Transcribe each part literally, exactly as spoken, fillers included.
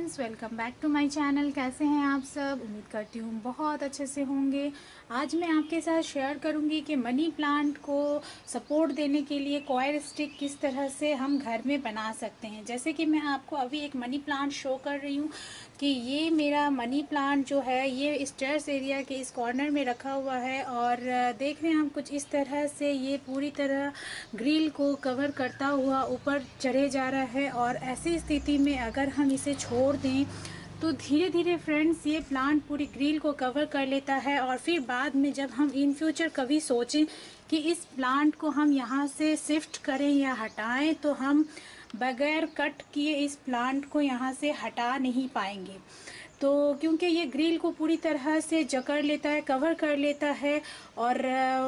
Friends, welcome back to my channel. कैसे हैं आप सब? उम्मीद करती हूँ बहुत अच्छे से होंगे। आज मैं आपके साथ शेयर करूंगी कि मनी प्लांट को सपोर्ट देने के लिए कॉयर स्टिक किस तरह से हम घर में बना सकते हैं। जैसे कि मैं आपको अभी एक मनी प्लांट शो कर रही हूँ कि ये मेरा मनी प्लांट जो है ये स्टेयर्स एरिया के इस कॉर्नर में रखा हुआ है और देख रहे हैं हम कुछ इस तरह से ये पूरी तरह ग्रिल को कवर करता हुआ ऊपर चढ़े जा रहा है। और ऐसी स्थिति में अगर हम इसे छोड़ दें तो धीरे धीरे फ्रेंड्स ये प्लांट पूरी ग्रिल को कवर कर लेता है। और फिर बाद में जब हम इन फ्यूचर कभी सोचें कि इस प्लांट को हम यहाँ से शिफ्ट करें या हटाएं तो हम बगैर कट किए इस प्लांट को यहाँ से हटा नहीं पाएंगे। तो क्योंकि ये ग्रिल को पूरी तरह से जकड़ लेता है, कवर कर लेता है और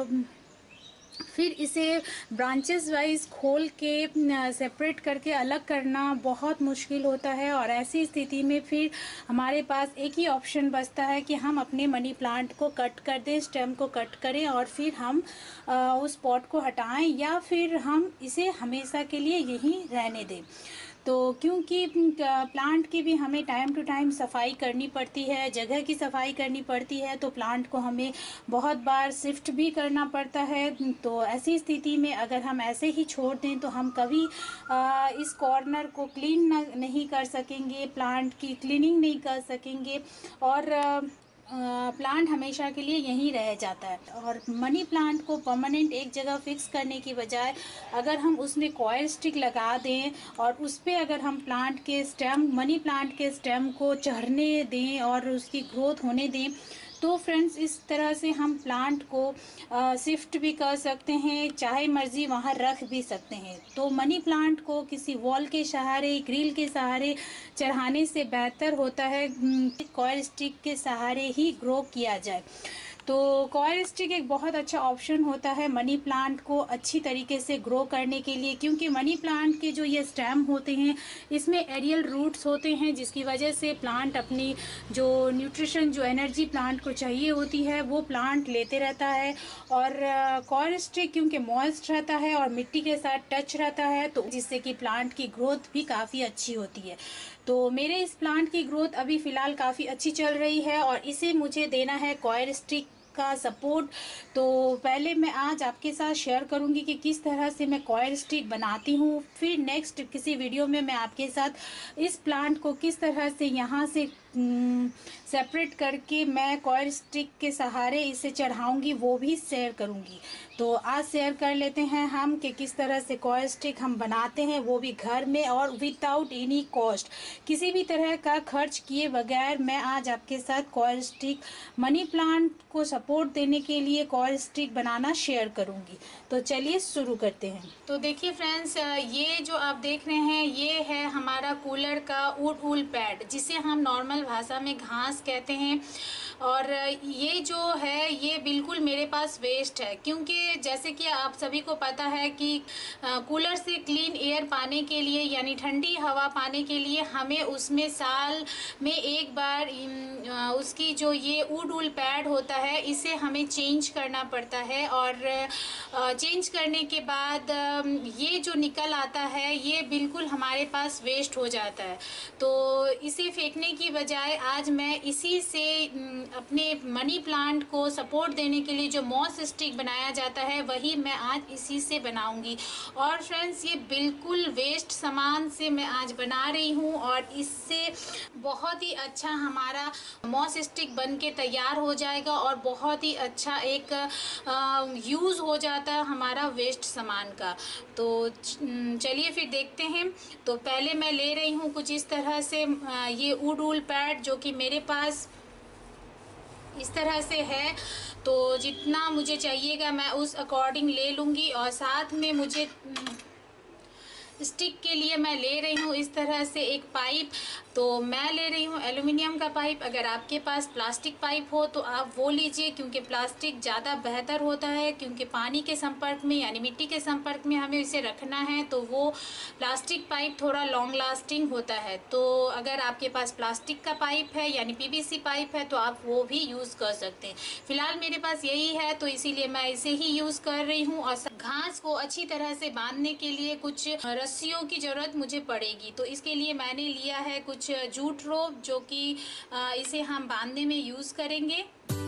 फिर इसे ब्रांचेस वाइज खोल के सेपरेट करके अलग करना बहुत मुश्किल होता है। और ऐसी स्थिति में फिर हमारे पास एक ही ऑप्शन बचता है कि हम अपने मनी प्लांट को कट कर दें, स्टेम को कट करें और फिर हम आ, उस पॉट को हटाएं या फिर हम इसे हमेशा के लिए यहीं रहने दें। तो क्योंकि प्लांट की भी हमें टाइम टू टाइम सफाई करनी पड़ती है, जगह की सफाई करनी पड़ती है, तो प्लांट को हमें बहुत बार शिफ्ट भी करना पड़ता है। तो ऐसी स्थिति में अगर हम ऐसे ही छोड़ दें तो हम कभी आ, इस कॉर्नर को क्लीन नहीं कर सकेंगे, प्लांट की क्लीनिंग नहीं कर सकेंगे और आ, प्लांट हमेशा के लिए यहीं रह जाता है। और मनी प्लांट को परमानेंट एक जगह फिक्स करने की बजाय अगर हम उसमें कॉयर स्टिक लगा दें और उस पर अगर हम प्लांट के स्टेम मनी प्लांट के स्टेम को चढ़ने दें और उसकी ग्रोथ होने दें तो फ्रेंड्स इस तरह से हम प्लांट को शिफ्ट भी कर सकते हैं, चाहे मर्जी वहाँ रख भी सकते हैं। तो मनी प्लांट को किसी वॉल के सहारे, ग्रिल के सहारे चढ़ाने से बेहतर होता है कॉयर स्टिक के सहारे ही ग्रो किया जाए। तो कॉयर स्टिक एक बहुत अच्छा ऑप्शन होता है मनी प्लांट को अच्छी तरीके से ग्रो करने के लिए, क्योंकि मनी प्लांट के जो ये स्टेम होते हैं इसमें एरियल रूट्स होते हैं जिसकी वजह से प्लांट अपनी जो न्यूट्रिशन, जो एनर्जी प्लांट को चाहिए होती है वो प्लांट लेते रहता है। और कॉयर स्टिक क्योंकि मॉइस्ट रहता है और मिट्टी के साथ टच रहता है तो जिससे कि प्लांट की ग्रोथ भी काफ़ी अच्छी होती है। तो मेरे इस प्लांट की ग्रोथ अभी फ़िलहाल काफ़ी अच्छी चल रही है और इसे मुझे देना है कॉयर स्टिक का सपोर्ट। तो पहले मैं आज आपके साथ शेयर करूंगी कि किस तरह से मैं कॉयर स्टिक बनाती हूँ। फिर नेक्स्ट किसी वीडियो में मैं आपके साथ इस प्लांट को किस तरह से यहाँ से सेपरेट करके मैं कॉयर स्टिक के सहारे इसे चढ़ाऊंगी वो भी शेयर करूंगी। तो आज शेयर कर लेते हैं हम कि किस तरह से कॉयर स्टिक हम बनाते हैं, वो भी घर में और विदाउट एनी कॉस्ट, किसी भी तरह का खर्च किए बगैर मैं आज आपके साथ कॉयर स्टिक मनी प्लांट को सपोर्ट देने के लिए कॉयर स्टिक बनाना शेयर करूंगी। तो चलिए शुरू करते हैं। तो देखिए फ्रेंड्स, ये जो आप देख रहे हैं ये है हमारा कूलर का वुड वूल पैड, जिसे हम नॉर्मल भाषा में घास कहते हैं। और ये जो है ये बिल्कुल मेरे पास वेस्ट है, क्योंकि जैसे कि आप सभी को पता है कि कूलर से क्लीन एयर पाने के लिए यानी ठंडी हवा पाने के लिए हमें उसमें साल में एक बार उसकी जो ये वुड वूल पैड होता है इसे हमें चेंज करना पड़ता है। और चेंज करने के बाद ये जो निकल आता है ये बिल्कुल हमारे पास वेस्ट हो जाता है। तो इसे फेंकने की बजाय आज मैं इसी से अपने मनी प्लांट को सपोर्ट देने के लिए जो मॉस स्टिक बनाया जाता है वही मैं आज इसी से बनाऊंगी। और फ्रेंड्स ये बिल्कुल वेस्ट सामान से मैं आज बना रही हूँ और इससे बहुत ही अच्छा हमारा मॉस स्टिक बन के तैयार हो जाएगा और बहुत ही अच्छा एक यूज़ हो जाता है हमारा वेस्ट सामान का। तो चलिए फिर देखते हैं। तो पहले मैं ले रही हूँ कुछ इस तरह से ये वुड वूल पैड जो कि मेरे पास इस तरह से है। तो जितना मुझे चाहिएगा मैं उस अकॉर्डिंग ले लूँगी। और साथ में मुझे स्टिक के लिए मैं ले रही हूँ इस तरह से एक पाइप। तो मैं ले रही हूँ एल्युमिनियम का पाइप। अगर आपके पास प्लास्टिक पाइप हो तो आप वो लीजिए, क्योंकि प्लास्टिक ज़्यादा बेहतर होता है, क्योंकि पानी के संपर्क में यानी मिट्टी के संपर्क में हमें इसे रखना है तो वो प्लास्टिक पाइप थोड़ा लॉन्ग लास्टिंग होता है। तो अगर आपके पास प्लास्टिक का पाइप है यानी पीवीसी पाइप है तो आप वो भी यूज़ कर सकते हैं। फिलहाल मेरे पास यही है तो इसीलिए मैं इसे ही यूज़ कर रही हूँ। और घास को अच्छी तरह से बांधने के लिए कुछ रस्सियों की ज़रूरत मुझे पड़ेगी, तो इसके लिए मैंने लिया है कुछ कुछ जूट रोप जो कि इसे हम बांधने में यूज़ करेंगे।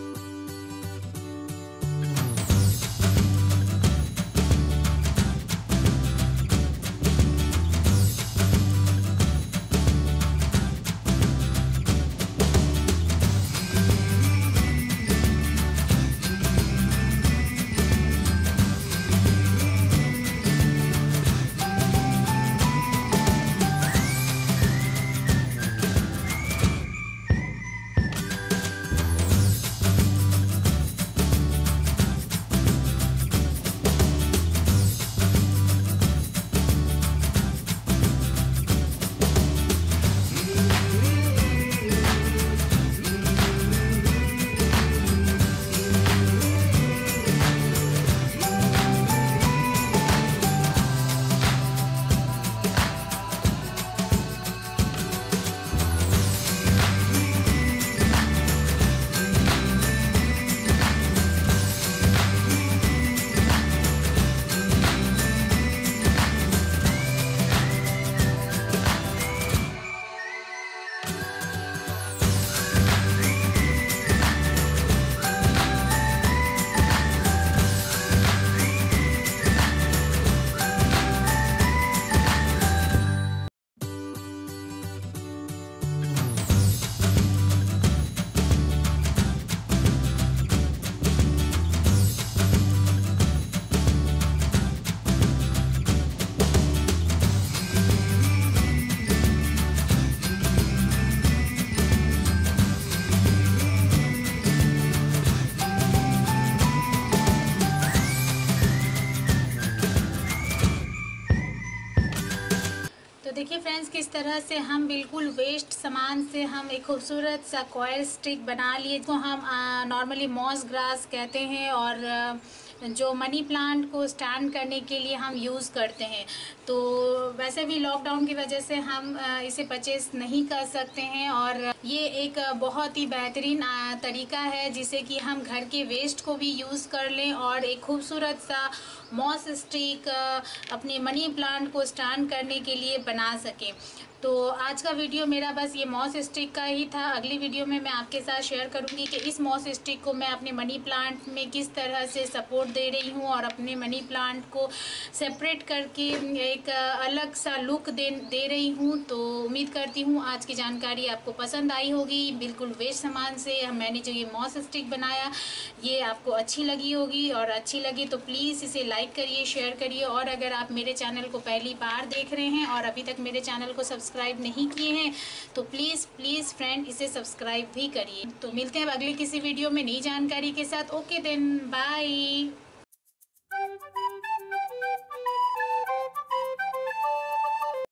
देखिए फ्रेंड्स, किस तरह से हम बिल्कुल वेस्ट सामान से हम एक खूबसूरत सा कॉयर स्टिक बना लिए, जो हम नॉर्मली मॉस ग्रास कहते हैं और आ, जो मनी प्लांट को स्टैंड करने के लिए हम यूज़ करते हैं। तो वैसे भी लॉकडाउन की वजह से हम इसे परचेस नहीं कर सकते हैं और ये एक बहुत ही बेहतरीन तरीका है जिसे कि हम घर के वेस्ट को भी यूज़ कर लें और एक खूबसूरत सा मॉस स्टिक अपने मनी प्लांट को स्टैंड करने के लिए बना सकें। तो आज का वीडियो मेरा बस ये मॉस स्टिक का ही था। अगली वीडियो में मैं आपके साथ शेयर करूंगी कि इस मॉस स्टिक को मैं अपने मनी प्लांट में किस तरह से सपोर्ट दे रही हूँ और अपने मनी प्लांट को सेपरेट करके एक अलग सा लुक दे दे रही हूँ। तो उम्मीद करती हूँ आज की जानकारी आपको पसंद आई होगी। बिल्कुल वेस्ट सामान से मैंने जो ये मॉस स्टिक बनाया ये आपको अच्छी लगी होगी, और अच्छी लगी तो प्लीज़ इसे लाइक करिए, शेयर करिए। और अगर आप मेरे चैनल को पहली बार देख रहे हैं और अभी तक मेरे चैनल को सब्सक्राइब नहीं किए हैं तो प्लीज़ प्लीज़ फ्रेंड इसे सब्सक्राइब भी करिए। तो मिलते हैं अगले किसी वीडियो में नई जानकारी के साथ। Okay then, bye.